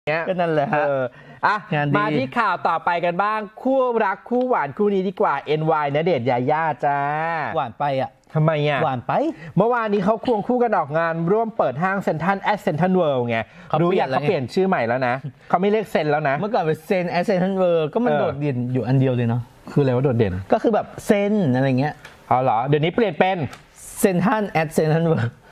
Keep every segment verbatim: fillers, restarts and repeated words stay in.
ก็นั่นแหละฮะอ่ะมาที่ข่าวต่อไปกันบ้างคู่รักคู่หวานคู่นี้ดีกว่า เอ็น วาย ณเดชน์ยาย่าจ้าหวานไปอ่ะทำไมอ่ะหวานไปเมื่อวานนี้เขาควงคู่กันออกงานร่วมเปิดห้างเซ็นทรัลแอดเซ็นทรัลเวิลด์ไงรู้อยากเขาเปลี่ยนชื่อใหม่แล้วนะเขาไม่เรียกเซ็นแล้วนะเมื่อก่อนเป็นเซ็นแอดเซ็นทรัลเวิลด์ก็มันโดดเด่นอยู่อันเดียวเลยเนาะคืออะไรว่าโดดเด่นก็คือแบบเซ็นอะไรเงี้ยอ๋อเหรอเดี๋ยวนี้เปลี่ยนเป็นเซ็นทรัลแอดเซ็นทรัลเวิลด์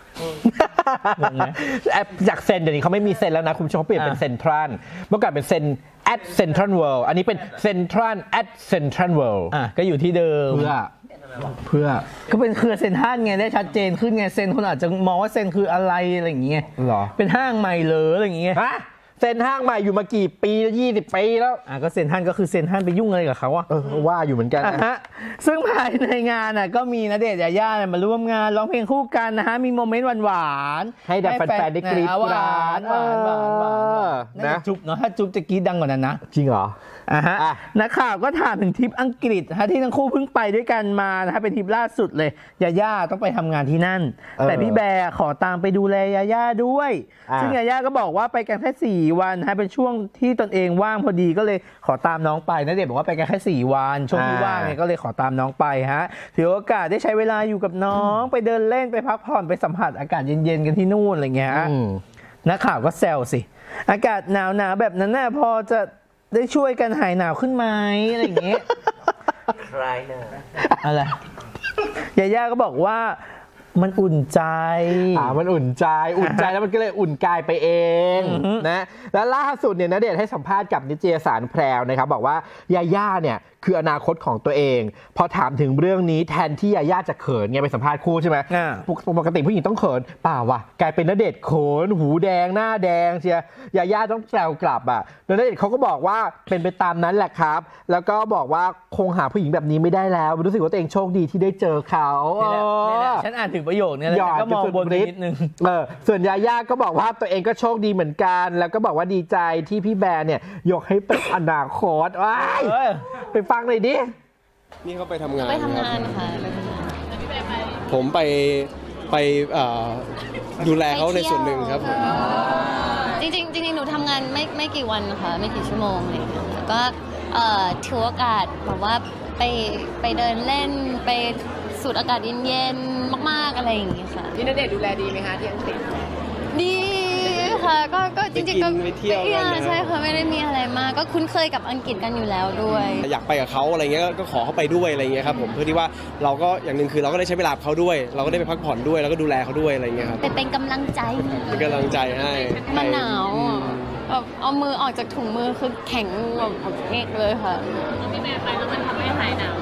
จากเซ็นเดี๋ยวนี้เขาไม่มีเซ็นแล้วนะคุณผู้ชมเขาเปลี่ยนเป็นเซ็นทรัลเมื่อก่อนเป็นเซ็นแอดเซ็นทรัลเวิลด์อันนี้เป็นเซ็นทรัลแอดเซ็นทรัลเวิลด์อ่ะก็อยู่ที่เดิมเพื่อเพื่อก็เป็นเครือเซ็นทรัลไงได้ชัดเจนขึ้นไงเซ็นคนอาจจะมองว่าเซ็นคืออะไรอะไรอย่างเงี้ยหรอเป็นห้างใหม่เลยอะไรอย่างเงี้ยฮะเซ็นห้างใหม่อยู่มากี่ปียี่สิบปีแล้วอ่ะก็เซ็นห้างก็คือเซ็นห้างไปยุ่งอะไรกับเขาอ่ะเออว่าอยู่เหมือนกันนะฮะซึ่งภายในงานน่ะก็มีณเดชน์ยาย่ามาร่วมงานร้องเพลงคู่กันนะฮะมีโมเมนต์หวานๆให้แฟนๆได้กรี๊ดหวานหวานหวานหวานนะจุ๊บเนาะถ้าจุ๊บจะกรี๊ดดังกว่านั้นนะจริงเหรออ่ะฮะนักข่าวก็ถามถึงทริปอังกฤษฮะที่ทั้งคู่เพิ่งไปด้วยกันมานะฮะเป็นทริปล่าสุดเลยยาย่าต้องไปทำงานที่นั่นแต่พี่แบร์ขอตามไปดูแลยาย่าด้วยซึ่งยาย่าก็บอกว่าไปกันแค่สี่วันฮะเป็นช่วงที่ตนเองว่างพอดีก็เลยขอตามน้องไปณเดชน์บอกว่าไปกันแค่สี่วันช่วงที่ว่างเนี่ยก็เลยขอตามน้องไปฮะถือโอกาสได้ใช้เวลาอยู่กับน้องไปเดินเล่นไปพักผ่อนไปสัมผัสอากาศเย็นๆกันที่นู่นอะไรเงี้ยนักข่าวก็แซวสิอากาศหนาวๆแบบนั้นน่ะพอจะได้ช่วยกันหายหนาวขึ้นไหมอะไรอย่างเงี้ยใครนะอะไรยาย่าก็บอกว่ามันอุ่นใจอ่ามันอุ่นใจอุ่นใจแล้วมันก็เลยอุ่นกายไปเองนะแล้วล่าสุดเนี่ยณเดชน์ให้สัมภาษณ์กับนิตยสารแพรวนะครับบอกว่ายาย่าเนี่ยคืออนาคตของตัวเองพอถามถึงเรื่องนี้แทนที่ยาย่าจะเขินไงไปสัมภาษณ์คู่ใช่ไหมปกติผู้หญิงต้องเขินเปล่าวะกลายเป็นณเดชน์เขินหูแดงหน้าแดงเชียยาย่าต้องแซวกลับอ่ะณเดชน์เขาก็บอกว่าเป็นไปตามนั้นแหละครับแล้วก็บอกว่าคงหาผู้หญิงแบบนี้ไม่ได้แล้วรู้สึกว่าตัวเองโชคดีที่ได้เจอเขาฉันอ่านถึงประโยคนี้แล้วก็มองบนนิดนึงเออส่วนยาย่าก็บอกว่าตัวเองก็โชคดีเหมือนกันแล้วก็บอกว่าดีใจที่พี่แบร์เนี่ยยกให้เป็นอนาคตว้ายไปฟังหน่อยดินี่เขาไปทำงานไปทำงานค่ะผมไปไปดูแลเขาในส่วนหนึ่งครับผมจริงๆจริงๆหนูทำงานไม่ไม่กี่วันนะคะไม่กี่ชั่วโมงอะไรอย่างเงี้ยก็ถือโอกาสแบบว่าไปไปเดินเล่นไปสูดอากาศเย็นๆมากๆอะไรอย่างเงี้ยค่ะพี่ณเดชน์ดูแลดีไหมคะที่อังกฤษดีค่ะก็ก็จริงๆก็ไปเที่ยวกันใช่ค่ะไม่ได้มีอะไรมากก็คุ้นเคยกับอังกฤษกันอยู่แล้วด้วยอยากไปกับเขาอะไรเงี้ยก็ขอเขาไปด้วยอะไรเงี้ยครับผมเพื่อที่ว่าเราก็อย่างหนึ่งคือเราก็ได้ใช้เวลาเขาด้วยเราก็ได้ไปพักผ่อนด้วยแล้วก็ดูแลเขาด้วยอะไรเงี้ยครับไปเป็นกำลังใจเป็นกำลังใจให้มันหนาวแบบเอามือออกจากถุงมือคือแข็งแบบเงกเลยค่ะพี่แม่ไปแล้วมันทำให้หายหนาว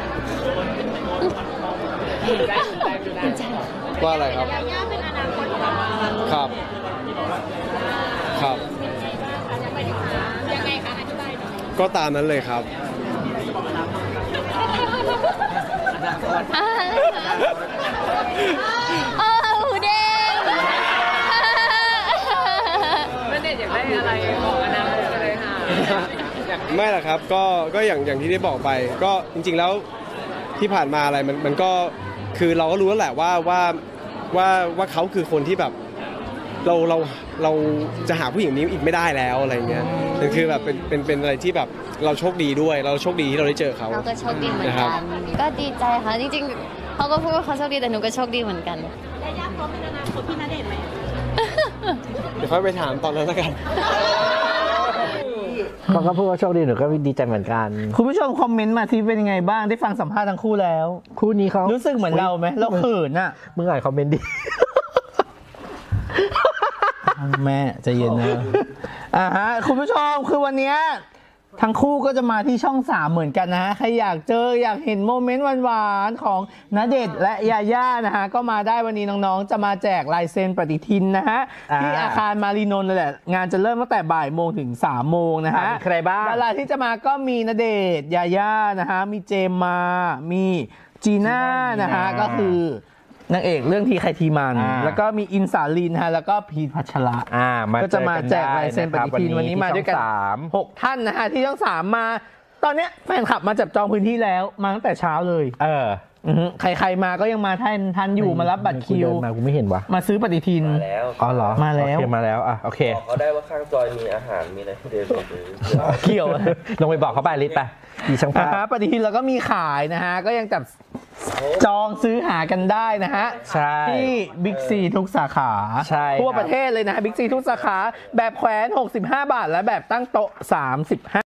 ว่าอะไรครับครับครับยังไงคะอธิบายก็ตามนั้นเลยครับโอ้หูเด้งไม่ได้อยากได้อะไรบอกอนาคตเลยค่ะไม่หรอกครับก็ก็อย่างอย่างที่ได้บอกไปก็จริงๆแล้วที่ผ่านมาอะไรมันมันก็คือเราก็รู้แล้วแหละว่าว่าว่าว่าเขาคือคนที่แบบเราเราเราจะหาผู้หญิงนี้อีกไม่ได้แล้วอะไรเงี้ยนั่นคือแบบเป็นเป็นเป็นอะไรที่แบบเราโชคดีด้วยเราโชคดีที่เราได้เจอเขาเราก็โชคดีเหมือนกันก็ดีใจค่ะจริงๆเขาก็พูดว่าเขาโชคดีแต่หนูก็โชคดีเหมือนกันยาย่าพร้อมเป็นอนาคตพี่ณเดชน์ไหมเดี๋ยวค่อยไปถามตอนนั้นแล้วกันเขาก็พูดว่าโชคดีหนูก็ดีใจเหมือนกันคุณผู้ชมคอมเมนต์มาที่เป็นยังไงบ้างได้ฟังสัมภาษณ์ทั้งคู่แล้วคู่นี้เขารู้สึกเหมือนเราไหมเราเขินอ่ะมึงอ่านคอมเมนต์ดิแม่ใจเย็นนะอ่าฮะคุณผู้ชมคือวันนี้ทั้งคู่ก็จะมาที่ช่องสามเหมือนกันนะฮะใครอยากเจออยากเห็นโมเมนต์หวานๆของณเดชน์และยาย่านะฮะก็มาได้วันนี้น้องๆจะมาแจกลายเซ็นปฏิทินนะฮะที่อาคารมารีนนท์นั่นแหละงานจะเริ่มตั้งแต่บ่ายโมงถึงสามโมงนะฮะใครบ้างดาราที่จะมาก็มีณเดชน์ยาย่านะฮะมีเจมมามีจีน่านะฮะก็คือนางเอกเรื่องทีใครทีมันแล้วก็มีอินสาลินฮะแล้วก็พีพัชระก็จะมาแจกลายเซ็นปฏิทินวันนี้มาด้วยกันหกท่านนะฮะที่ช่องสามมาตอนนี้แฟนคลับมาจับจองพื้นที่แล้วมาตั้งแต่เช้าเลยเอออือฮึใครๆมาก็ยังมาทันทันอยู่มารับบัตรคิวเดินมากูไม่เห็นวะมาซื้อปฏิทินมาแล้วอ๋อเหรอมาแล้วโอเคมาแล้วอ่ะโอเคบอกเขาได้ว่าข้างจอยมีอาหารมีอะไรให้เดินไปซื้อเกี่ยวลงไปบอกเขาไปลิศไปดีช่างภานะฮะพปฏิทินเราก็มีขายนะฮะ ก็ยังจับจองซื้อหากันได้นะฮะใช่ที่บิ๊กซีทุกสาขาใช่ทั่วครับประเทศเลยนะฮะบิ๊กซีทุกสาขา แบบแขวนหกสิบห้าบาท และแบบตั้งโต๊ะสามสิบห้า